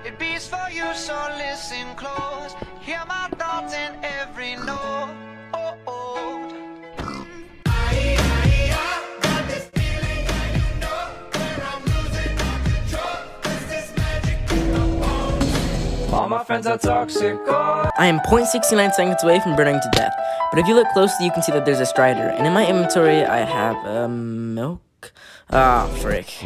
It beats for you, so listen close. Hear my thoughts in every note. Oh, oh. Got this feeling, and you know where I'm losing all control. 'Cause this magic in my bones. All my friends are toxic. Oh. I am 0.69 seconds away from burning to death, but if you look closely you can see that there's a Strider, and in my inventory I have milk. Ah, frick.